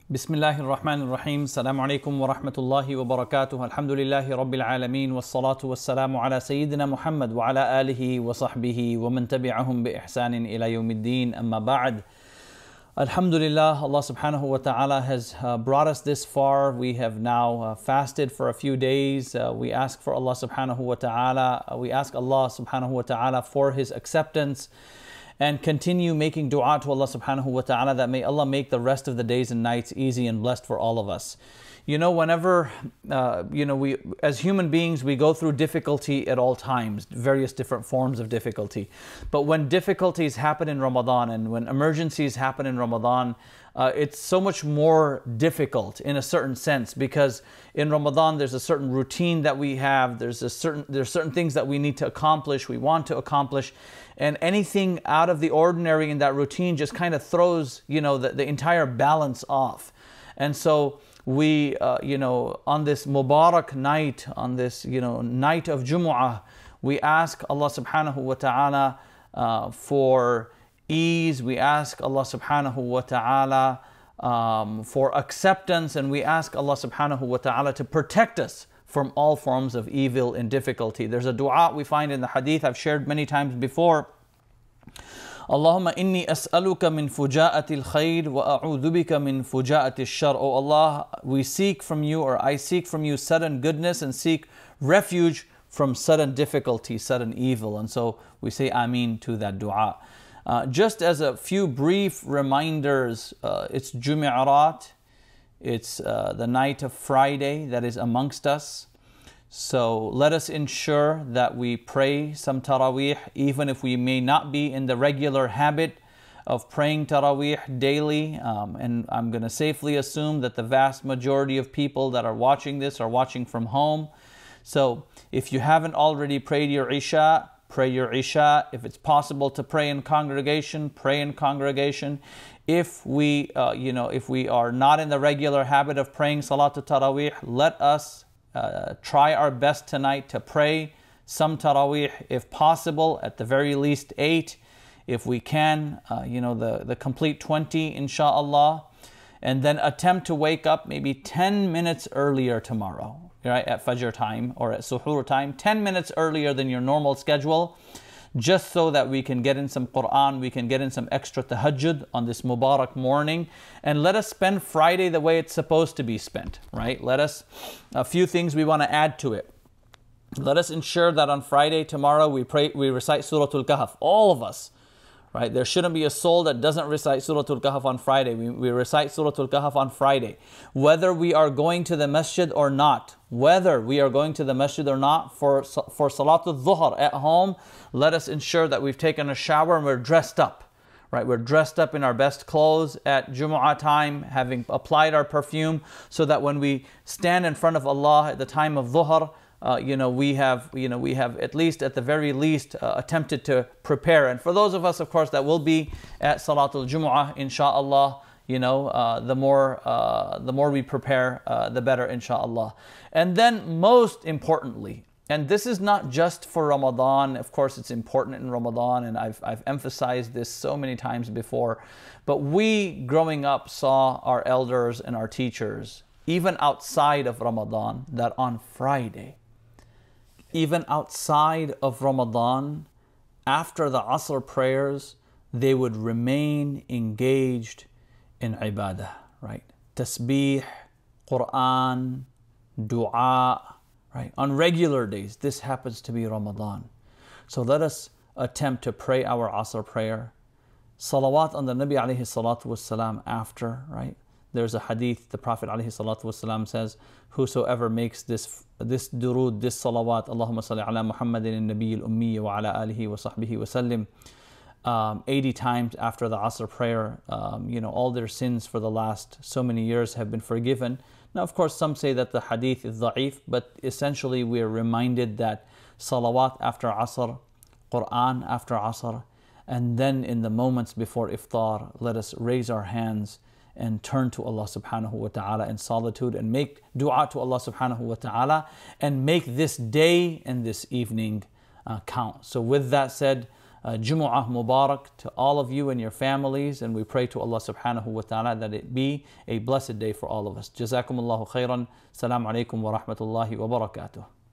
Bismillahir Rahmanir Rahim. Assalamu alaikum wa rahmatullahi wa barakatuh. Alhamdulillahi Rabbil Alameen. Wassalatu wassalamu ala Sayyidina Muhammad wa ala alihi wa sahbihi wa man tabi'ahum bi ihsanin ila yawmiddin. Amma ba'd. Alhamdulillah, Allah subhanahu wa ta'ala has brought us this far. We have now fasted for a few days. We ask for Allah subhanahu wa ta'ala. We ask Allah subhanahu wa ta'ala for His acceptance, and continue making dua to Allah subhanahu wa ta'ala that may Allah make the rest of the days and nights easy and blessed for all of us. You know, whenever, we as human beings, we go through difficulty at all times, various different forms of difficulty. But when difficulties happen in Ramadan and when emergencies happen in Ramadan, it's so much more difficult in a certain sense, because in Ramadan there's a certain routine that we have, there's certain things that we need to accomplish, we want to accomplish, and anything out of the ordinary in that routine just kind of throws, the entire balance off. And so we, on this Mubarak night, on this, night of Jumu'ah, we ask Allah subhanahu wa ta'ala for ease. We ask Allah subhanahu wa ta'ala for acceptance, and we ask Allah subhanahu wa ta'ala to protect us from all forms of evil and difficulty. There's a dua we find in the hadith I've shared many times before. Allahumma inni as'aluka min fuja'ati al-khayr wa a'udhu bika min fuja'ati al-shar. Oh Allah, we seek from you, or I seek from you, sudden goodness and seek refuge from sudden difficulty, sudden evil. And so we say Ameen to that dua. Just as a few brief reminders, it's Jumu'arat, it's the night of Friday that is amongst us. So let us ensure that we pray some Taraweeh, even if we may not be in the regular habit of praying Taraweeh daily. And I'm going to safely assume that the vast majority of people that are watching this are watching from home. So if you haven't already prayed your Isha, pray your Isha. If it's possible to pray in congregation, pray in congregation. If we, if we are not in the regular habit of praying Salatul Taraweeh, let us try our best tonight to pray some Taraweeh, if possible, at the very least 8. If we can, the complete 20, inshallah. And then attempt to wake up maybe 10 minutes earlier tomorrow, right, at Fajr time or at Suhoor time, 10 minutes earlier than your normal schedule, just so that we can get in some Quran, we can get in some extra tahajjud on this Mubarak morning, and let us spend Friday the way it's supposed to be spent, right? A few things we want to add to it. Let us ensure that on Friday, tomorrow, we recite Suratul Kahf, all of us, right? There shouldn't be a soul that doesn't recite Suratul Kahf on Friday. We recite Suratul Kahf on Friday. Whether we are going to the masjid or not, for Salatul Dhuhr at home, let us ensure that we've taken a shower and we're dressed up, right? We're dressed up in our best clothes at Jumu'ah time, having applied our perfume, so that when we stand in front of Allah at the time of Dhuhr, we have at least, at the very least, attempted to prepare. And for those of us, of course, that will be at Salatul Jumu'ah, inshallah, the more we prepare, the better, inshallah. And then most importantly, and this is not just for Ramadan, of course it's important in Ramadan, and I've emphasized this so many times before, but we growing up saw our elders and our teachers, even outside of Ramadan, that on Friday, even outside of Ramadan, after the Asr prayers, they would remain engaged in ibadah, right? Tasbih, Quran, dua, right? On regular days, this happens to be Ramadan. So let us attempt to pray our Asr prayer. Salawat on the Nabi alayhi salatu wasalam after, right? There's a hadith, the Prophet alayhi salatu wasalam says, whosoever makes this durood, this salawat, Allahumma salli ala Muhammadin nabiyil ummi wa ala alihi wa sahbihi wa sallim, 80 times after the Asr prayer, all their sins for the last so many years have been forgiven. Now, of course, some say that the hadith is da'if, but essentially we are reminded that salawat after Asr, Quran after Asr, and then in the moments before iftar, let us raise our hands and turn to Allah subhanahu wa ta'ala in solitude and make dua to Allah subhanahu wa ta'ala and make this day and this evening count. So with that said, Jumu'ah Mubarak to all of you and your families, and we pray to Allah subhanahu wa ta'ala that it be a blessed day for all of us. Jazakumullahu khairan. Assalamu alaikum wa rahmatullahi wa barakatuh.